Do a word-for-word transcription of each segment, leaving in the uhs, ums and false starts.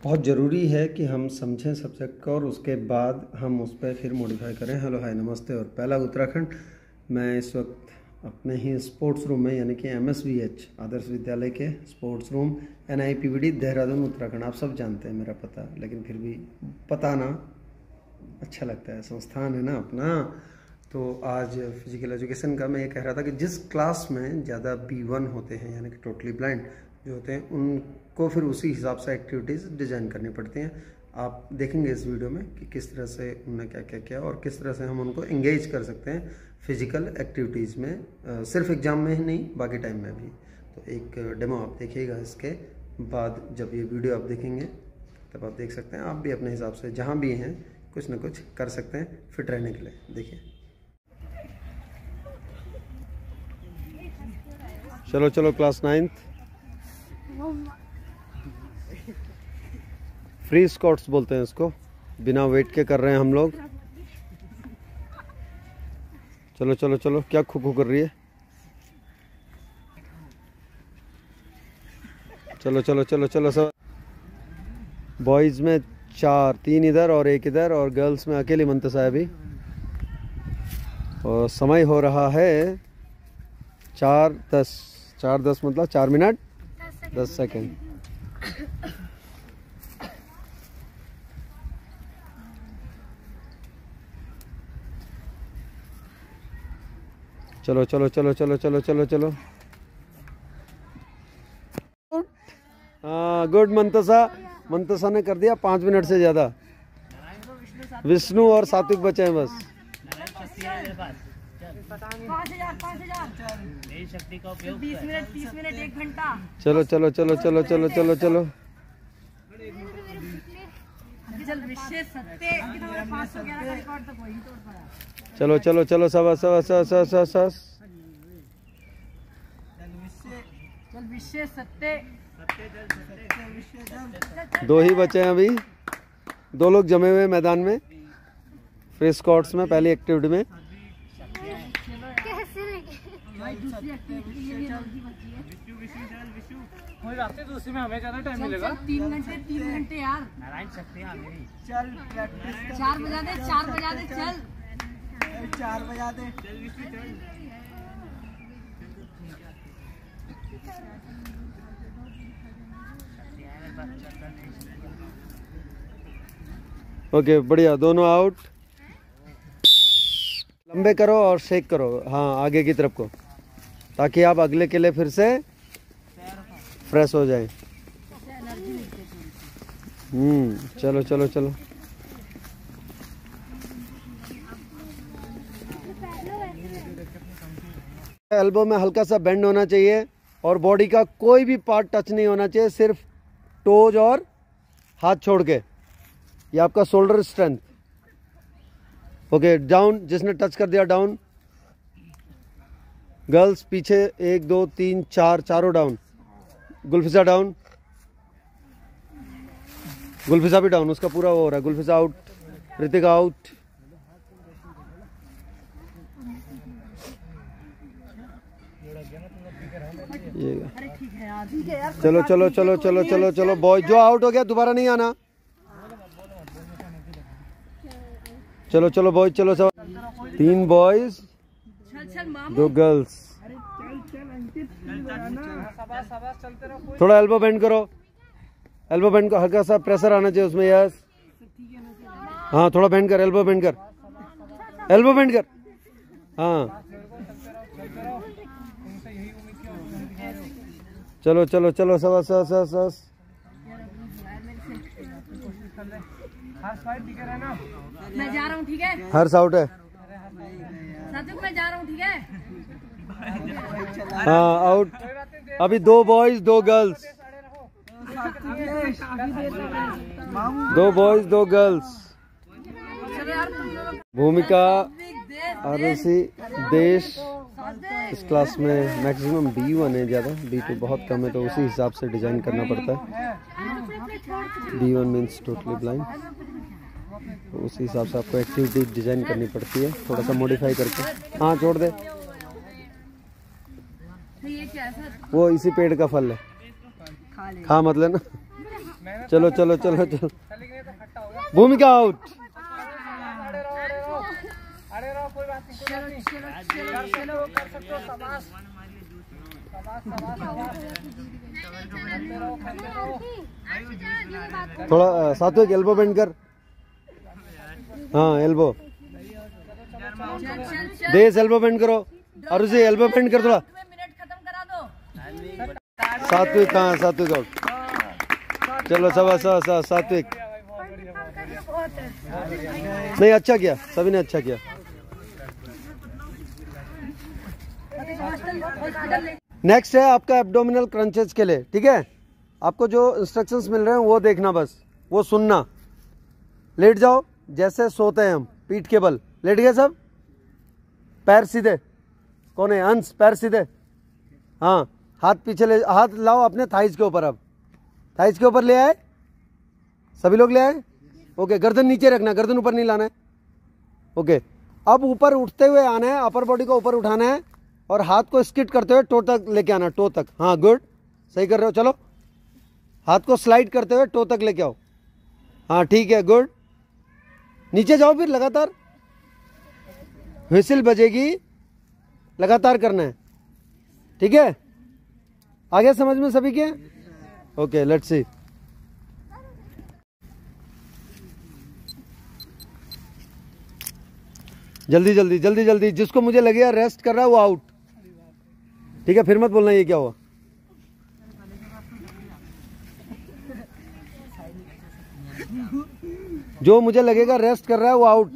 बहुत ज़रूरी है कि हम समझें सब्जेक्ट को और उसके बाद हम उस पर फिर मॉडिफाई करें। हेलो हाय नमस्ते और पहला उत्तराखंड। मैं इस वक्त अपने ही स्पोर्ट्स रूम में यानी कि M S V H Adarsh Vidyalaya के sports room N I P V D Dehradun Uttarakhand. आप सब जानते हैं मेरा पता, लेकिन फिर भी पता ना अच्छा लगता है, संस्थान है ना अपना। तो आज फिजिकल एजुकेशन का मैं ये कह रहा था कि जिस क्लास में ज़्यादा बी वन होते हैं यानी कि टोटली ब्लाइंड जो होते हैं उनको फिर उसी हिसाब से एक्टिविटीज़ डिज़ाइन करनी पड़ती हैं। आप देखेंगे इस वीडियो में कि किस तरह से उन्होंने क्या क्या किया और किस तरह से हम उनको एंगेज कर सकते हैं फिजिकल एक्टिविटीज़ में, सिर्फ एग्ज़ाम में ही नहीं बाकी टाइम में भी। तो एक डेमो आप देखिएगा, इसके बाद जब ये वीडियो आप देखेंगे तब आप देख सकते हैं आप भी अपने हिसाब से जहाँ भी हैं कुछ ना कुछ कर सकते हैं फिट रहने के लिए। देखिए, चलो चलो क्लास नाइन्थ फ्री स्क्वाट्स बोलते हैं इसको, बिना वेट के कर रहे हैं हम लोग। चलो चलो चलो, क्या खो खो कर रही है? चलो चलो चलो चलो सब। बॉयज़ में चार, तीन इधर और एक इधर, और गर्ल्स में अकेली मंतसा है अभी। और समय हो रहा है चार दस, चार दस मतलब चार मिनट दस सेकेंड। चलो चलो चलो चलो चलो चलो चलो। हाँ गुड मंतसा। मंतसा ने कर दिया पाँच मिनट से ज़्यादा। विष्णु और सात्विक बचे हैं बस। बीस मिनट तीस मिनट एक घंटा। चलो चलो चलो चलो चलो चलो चलो चलो चलो चलो सब सब सब सब सब सब दो ही बचे हैं अभी, दो लोग जमे हुए मैदान में फ्री स्क्वाट्स में पहली एक्टिविटी में। दूसरी में हमें ज्यादा टाइम मिलेगा। तीन घंटे तीन घंटे यार चल प्रैक्टिस। चार बजा दे चार बजा दे चल चार बजा दे। ओके बढ़िया, दोनों आउट। लंबे करो और शेक करो, हाँ आगे की तरफ को, ताकि आप अगले के लिए फिर से फ्रेश हो जाए। हम्म चलो चलो चलो। एल्बो में हल्का सा बेंड होना चाहिए और बॉडी का कोई भी पार्ट टच नहीं होना चाहिए, सिर्फ टोज और हाथ छोड़ के। ये आपका शोल्डर स्ट्रेंथ। ओके डाउन, जिसने टच कर दिया डाउन। गर्ल्स पीछे, एक दो तीन चार, चारों डाउन। गुलफिजा डाउन, गुलफिजा भी डाउन, उसका पूरा वो हो रहा है। Gulfiza out, Ritika out. ये चलो चलो चलो चलो चलो चलो बॉय, जो आउट हो गया दोबारा नहीं आना। चलो चलो बॉयज, चलो सब। तीन बॉयज दो गर्ल्स। थोड़ा एल्बो बेंड करो, एल्बो बेंड को हल्का सा प्रेशर आना चाहिए उसमें। यस हाँ, थोड़ा बेंड कर, एल्बो बेंड कर, एल्बो बेंड कर। हाँ चलो चलो चलो सब सब सब सब। मैं जा रहा हूँ, ठीक है? हर्ष आउट है। सात्विक मैं जा रहा हूँ, ठीक है? हाँ आउट। अभी दो बॉयज दो गर्ल्स, दो बॉयज दो गर्ल्स। भूमिका आरुषि देश। इस क्लास में मैक्सिमम बी वन है ज़्यादा, बी टू बहुत कम है, तो उसी हिसाब से डिज़ाइन करना पड़ता है। B one means totally blind, तो उसी हिसाब से आपको एक्टिविटी डिज़ाइन करनी पड़ती है, थोड़ा सा मॉडिफाई करके। हाँ छोड़ दे, ये क्या है सर? वो इसी पेड़ का फल है, खा मत लेना। चलो चलो चलो चलो। भूमिका आउट। अरे रहो कोई बात नहीं, चलो चलो चलो चलो कर सकते हो। शाबाश थोड़ा सात्विक एल्बो बेंड कर। हाँ एल्बो देश एल्बो बेंड करो और उसे एल्बो बेंड कर थोड़ा। सात्विक हाँ सात्विक आउट। चलो सवा सवा सवा सात्विक। नहीं अच्छा किया, सभी ने अच्छा किया। नेक्स्ट है आपका एब्डोमिनल क्रंचेस के लिए, ठीक है। आपको जो इंस्ट्रक्शंस मिल रहे हैं वो देखना, बस वो सुनना। लेट जाओ जैसे सोते हैं हम, पीठ के बल। लेट गए सब, पैर सीधे। कौन है अंश, पैर सीधे। हाँ हाथ पीछे ले, हाथ लाओ अपने थाइज के ऊपर। अब थाइज के ऊपर ले आए, सभी लोग ले आए। ओके गर्दन नीचे रखना, गर्दन ऊपर नहीं लाना है। ओके अब ऊपर उठते हुए आना है, अपर बॉडी को ऊपर उठाना है और हाथ को स्किट करते हुए टो तक लेके आना, टो तक। हाँ गुड, सही कर रहे हो। चलो हाथ को स्लाइड करते हुए टो तक लेके आओ। हाँ ठीक है गुड। नीचे जाओ फिर लगातार, व्हिसिल बजेगी, लगातार करना है, ठीक है। आगे समझ में सभी के? Okay let's see. जल्दी जल्दी जल्दी जल्दी, जिसको मुझे लगेगा रेस्ट कर रहा है वो आउट, ठीक है। फिर मत बोलना ये क्या हुआ। जो मुझे लगेगा रेस्ट कर रहा है वो आउट,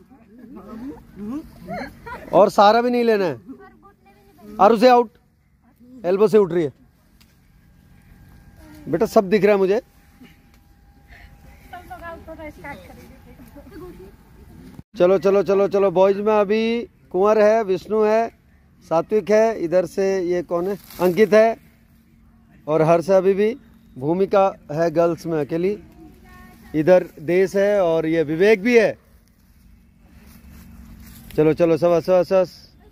और सारा भी नहीं लेना है। और उसे आउट, एल्बो से उठ रही है बेटा, सब दिख रहा है मुझे। चलो चलो चलो चलो। बॉयज में अभी कुंवर है, विष्णु है, सात्विक है, इधर से ये कौन है, अंकित है, और हर्ष अभी भी। भूमिका है गर्ल्स में अकेली, इधर देश है, और ये विवेक भी है। चलो चलो सवा सवा सवा।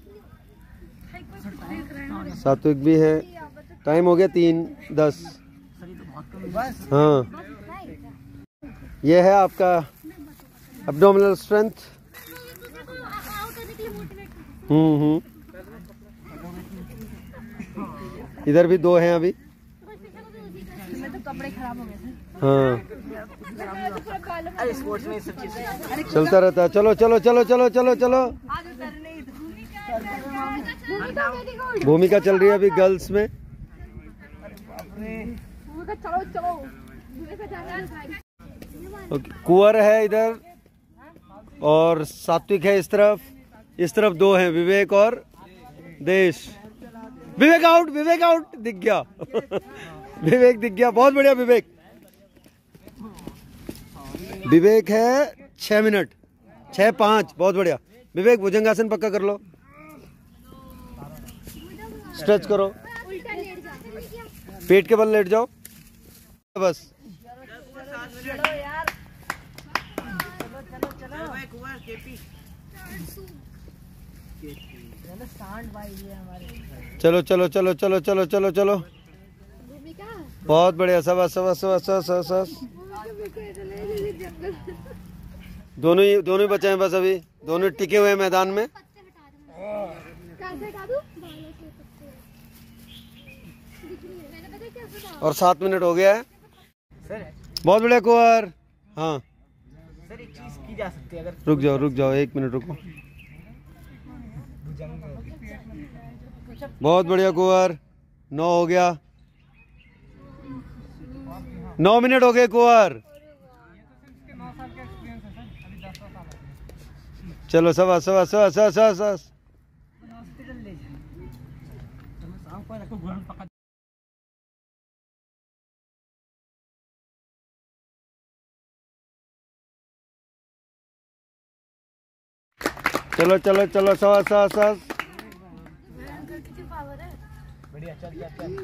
सात्विक भी है। टाइम हो गया तीन दस। हाँ ये है आपका एब्डोमिनल स्ट्रेंथ। हम्म हम्म इधर भी दो हैं अभी। हाँ चलता रहता है। चलो चलो चलो चलो चलो चलो। भूमिका चल रही है अभी गर्ल्स में। कुंवर है इधर, और सात्विक है इस तरफ। इस तरफ दो हैं, विवेक और देश। विवेक आउट, विवेक आउट, दिख गया। विवेक दिख गया, बहुत बढ़िया विवेक। विवेक है छह मिनट, छह पाँच, बहुत बढ़िया विवेक। भुजंगासन पक्का कर लो, स्ट्रेच करो, पेट के बल लेट जाओ बस। चलो चलो चलो चलो चलो चलो चलो, बहुत बढ़िया। सवा सवा सवा सवा सवा सवा। दोनों ही दोनों ही बचे हैं बस अभी, दोनों टिके हुए हैं मैदान में। और सात मिनट हो गया है। बहुत बढ़िया कुंवर। हाँ सर एक चीज की जा सकती है, अगर रुक जाओ रुक जाओ एक मिनट रुको। बहुत बढ़िया कुंवर। नौ हो गया, नौ मिनट हो गए कुंवर। चलो सवा सवा सवा सवा सवा सवा। चलो चलो चलो सवा सवा सवा। बढ़िया चल चल चल।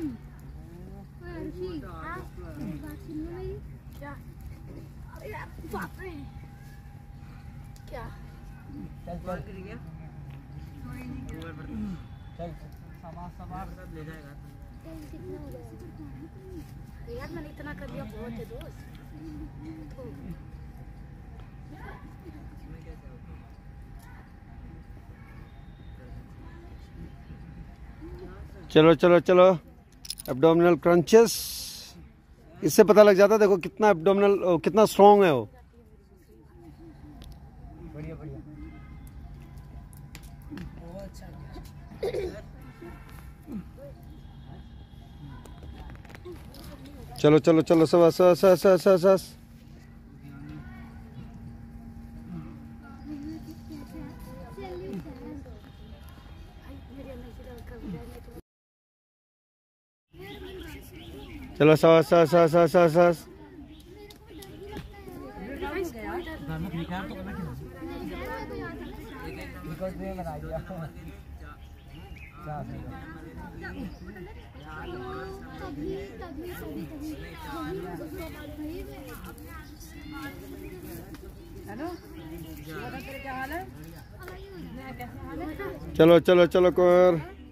क्या चल चल चल सवा सवा ले जाएगा। यार मैंने इतना कर दिया, बहुत है दोस्त। चलो चलो चलो, एब्डोमिनल क्रंचेस, इससे पता लग जाता है देखो कितना एब्डोमिनल कितना स्ट्रॉन्ग है वो। बढ़िया बढ़िया, बहुत अच्छा। चलो चलो चलो, सब सब सब सब सब सब चलो सब सब सब सब सब सब चलो चलो चलो कोर,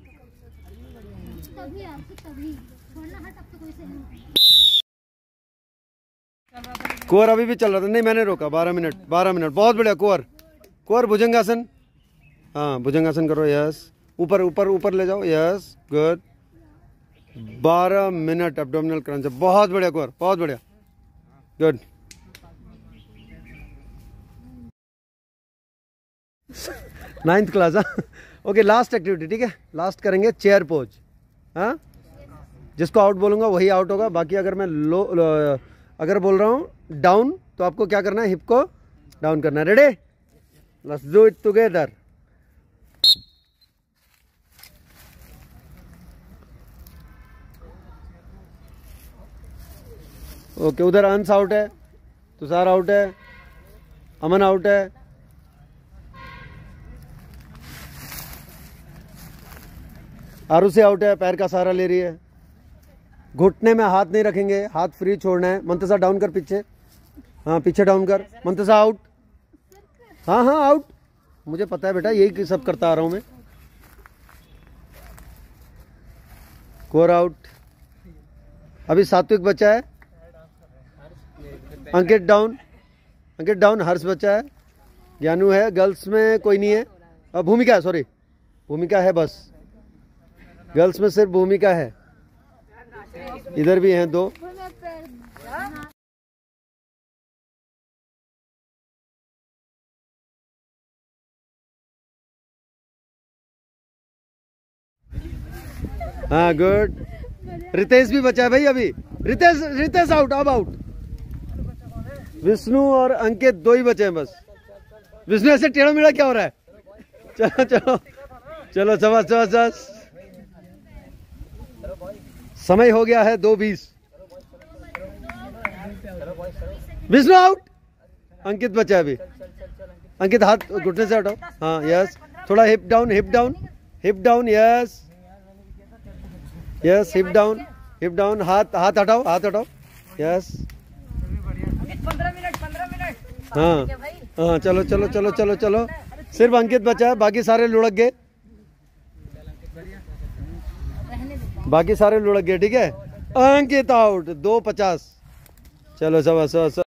कोर अभी भी चल रहा था, नहीं मैंने रोका। बारह मिनट बारह मिनट बहुत बढ़िया। कोर कोर भुजंगासन, हाँ भुजंगासन करो, यस। ऊपर ऊपर ऊपर ले जाओ, यस गुड। बारह मिनट एब्डोमिनल क्रंच, बहुत बढ़िया कोर, बहुत बढ़िया, गुड। नाइन्थ क्लास, हाँ ओके। लास्ट एक्टिविटी, ठीक है, लास्ट करेंगे चेयर पोज। हाँ जिसको आउट बोलूँगा वही आउट होगा। बाकी अगर मैं लो, लो अगर बोल रहा हूँ डाउन तो आपको क्या करना है, हिप को डाउन करना है। Ready, let's do it together. Okay, उधर अंश आउट है, तुषार आउट है, अमन आउट है, आरुषि आउट है, पैर का सहारा ले रही है। घुटने में हाथ नहीं रखेंगे, हाथ फ्री छोड़ना है। मंतसा डाउन कर पीछे, हाँ पीछे डाउन कर। मंतसा आउट, हाँ हाँ आउट, मुझे पता है बेटा, यही सब करता आ रहा हूं मैं। Core out. अभी सात्विक बचा है, अंकित डाउन, अंकित डाउन, हर्ष बचा है, ज्ञानू है, गर्ल्स में कोई नहीं है। अब भूमिका है, सॉरी भूमिका है, बस गर्ल्स में सिर्फ भूमिका है। इधर भी हैं दो। हाँ गुड। रितेश भी बचा है भाई अभी। रितेश रितेश आउट, अब आउट। विष्णु और अंकित दो ही बचे हैं बस। विष्णु ऐसे टेढ़ा मेढ़ा क्या हो रहा है? चलो चलो चलो, सबस सबस सबस। समय हो गया है दो बीस। विष्णु आउट, अंकित बचा है अभी। अंकित हाथ घुटने से हटाओ, हाँ यस। थोड़ा hip down, hip down, hip down, yes yes, hip down, hip down. हाथ हाथ हटाओ, हाथ हटाओ, यस। हाँ हाँ, चलो चलो चलो चलो चलो। सिर्फ अंकित बचा है, बाकी सारे लुढ़क गए, बाकी सारे लुढ़क गए, ठीक है। अंकित आउट, दो पचास। चलो सब सब